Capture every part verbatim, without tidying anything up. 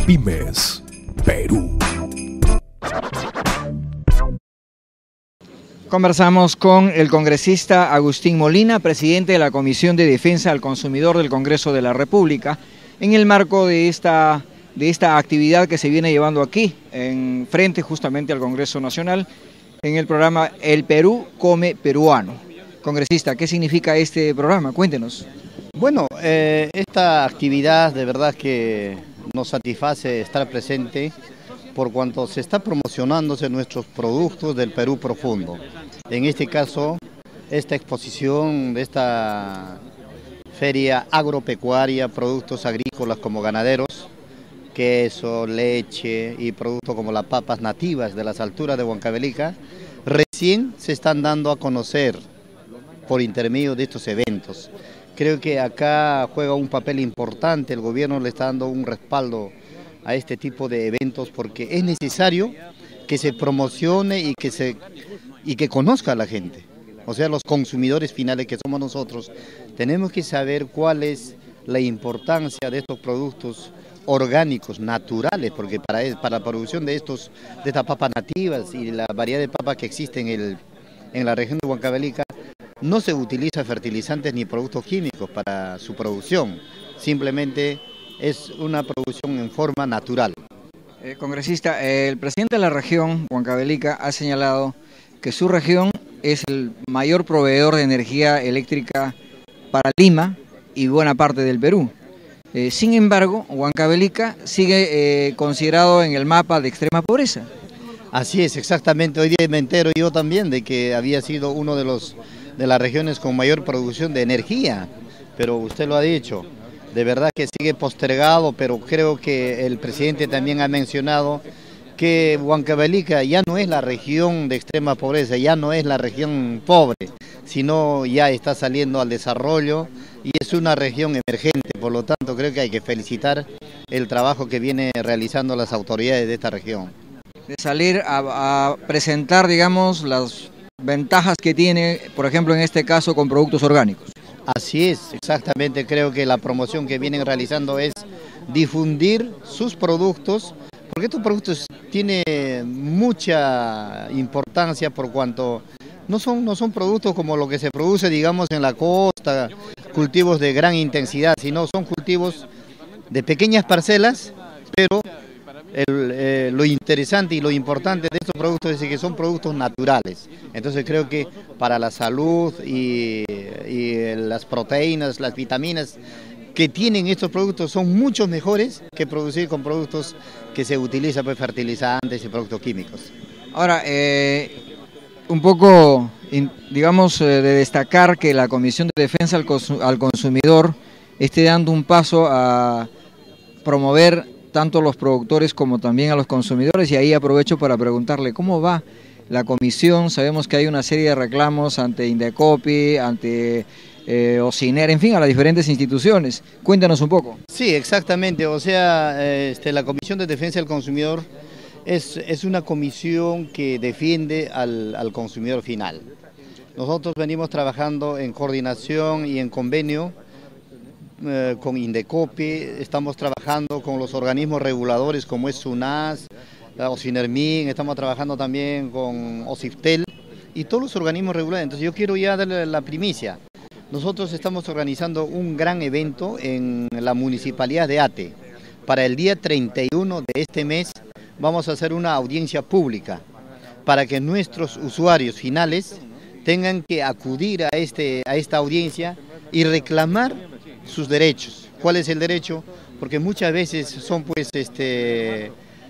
Pymes, Perú. Conversamos con el congresista Agustín Molina, presidente de la Comisión de Defensa al Consumidor del Congreso de la República, en el marco de esta, de esta actividad que se viene llevando aquí, en frente justamente al Congreso Nacional, en el programa El Perú Come Peruano. Congresista, ¿qué significa este programa? Cuéntenos. Bueno, eh, esta actividad de verdad que nos satisface estar presente por cuanto se está promocionándose nuestros productos del Perú profundo. En este caso, esta exposición de esta feria agropecuaria, productos agrícolas como ganaderos, queso, leche y productos como las papas nativas de las alturas de Huancavelica, recién se están dando a conocer por intermedio de estos eventos. Creo que acá juega un papel importante, el gobierno le está dando un respaldo a este tipo de eventos porque es necesario que se promocione y que, se, y que conozca a la gente. O sea, los consumidores finales que somos nosotros, tenemos que saber cuál es la importancia de estos productos orgánicos, naturales, porque para, para la producción de, estos, de estas papas nativas y la variedad de papas que existe en, el, en la región de Huancavelica, no se utiliza fertilizantes ni productos químicos para su producción, simplemente es una producción en forma natural. Eh, congresista, eh, el presidente de la región, Huancavelica, ha señalado que su región es el mayor proveedor de energía eléctrica para Lima y buena parte del Perú. Eh, sin embargo, Huancavelica sigue eh, considerado en el mapa de extrema pobreza. Así es, exactamente. Hoy día me entero yo también de que había sido uno de los de las regiones con mayor producción de energía, pero usted lo ha dicho. De verdad que sigue postergado, pero creo que el presidente también ha mencionado que Huancavelica ya no es la región de extrema pobreza, ya no es la región pobre, sino ya está saliendo al desarrollo y es una región emergente. Por lo tanto, creo que hay que felicitar el trabajo que vienen realizando las autoridades de esta región. De salir a, a presentar, digamos, las ventajas que tiene, por ejemplo, en este caso, con productos orgánicos. Así es, exactamente, creo que la promoción que vienen realizando es difundir sus productos, porque estos productos tienen mucha importancia por cuanto no son, no son productos como lo que se produce, digamos, en la costa, cultivos de gran intensidad, sino son cultivos de pequeñas parcelas, pero el, eh, lo interesante y lo importante de estos productos es que son productos naturales. Entonces creo que para la salud y, y las proteínas, las vitaminas que tienen estos productos son mucho mejores que producir con productos que se utilizan pues, fertilizantes y productos químicos. Ahora, eh, un poco, digamos, eh, de destacar que la Comisión de Defensa al, Consum- al Consumidor esté dando un paso a promover tanto a los productores como también a los consumidores, y ahí aprovecho para preguntarle cómo va la comisión. Sabemos que hay una serie de reclamos ante Indecopi, ante eh, Ociner, en fin, a las diferentes instituciones. Cuéntanos un poco. Sí, exactamente, o sea, este, la Comisión de Defensa del Consumidor es, es una comisión que defiende al, al consumidor final. Nosotros venimos trabajando en coordinación y en convenio Eh, con Indecopi, estamos trabajando con los organismos reguladores como es SUNAS, Ocinermin, estamos trabajando también con OCIFTEL y todos los organismos reguladores. Entonces yo quiero ya darle la primicia. Nosotros estamos organizando un gran evento en la Municipalidad de Ate. Para el día treinta y uno de este mes vamos a hacer una audiencia pública para que nuestros usuarios finales tengan que acudir a, este, a esta audiencia y reclamar sus derechos. ¿Cuál es el derecho? Porque muchas veces son pues este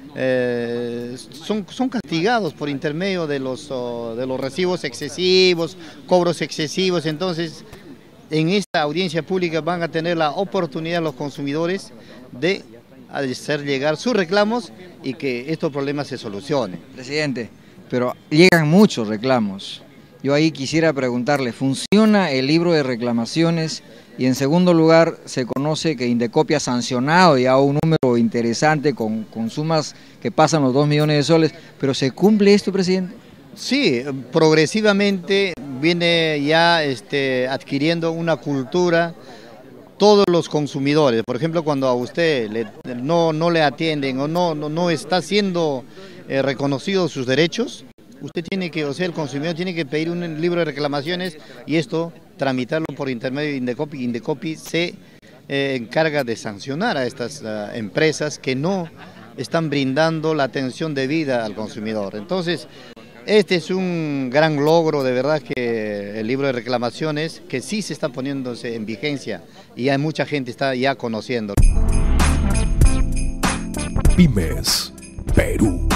eh, son, son castigados por intermedio de los, oh, de los recibos excesivos, cobros excesivos. Entonces en esta audiencia pública van a tener la oportunidad los consumidores de hacer llegar sus reclamos y que estos problemas se solucionen. Presidente, pero llegan muchos reclamos. Yo ahí quisiera preguntarle, ¿funciona el libro de reclamaciones? Y en segundo lugar, se conoce que Indecopi ha sancionado ya un número interesante con, con sumas que pasan los dos millones de soles, pero ¿se cumple esto, presidente? Sí, progresivamente viene ya este, adquiriendo una cultura todos los consumidores. Por ejemplo, cuando a usted le, no, no le atienden o no, no, no está siendo eh, reconocidos sus derechos, usted tiene que, o sea, el consumidor tiene que pedir un libro de reclamaciones y esto tramitarlo por intermedio de Indecopi. Indecopi se eh, encarga de sancionar a estas uh, empresas que no están brindando la atención debida al consumidor. Entonces, este es un gran logro, de verdad, que el libro de reclamaciones, que sí se está poniéndose en vigencia y hay mucha gente está ya conociendo. Pymes Perú.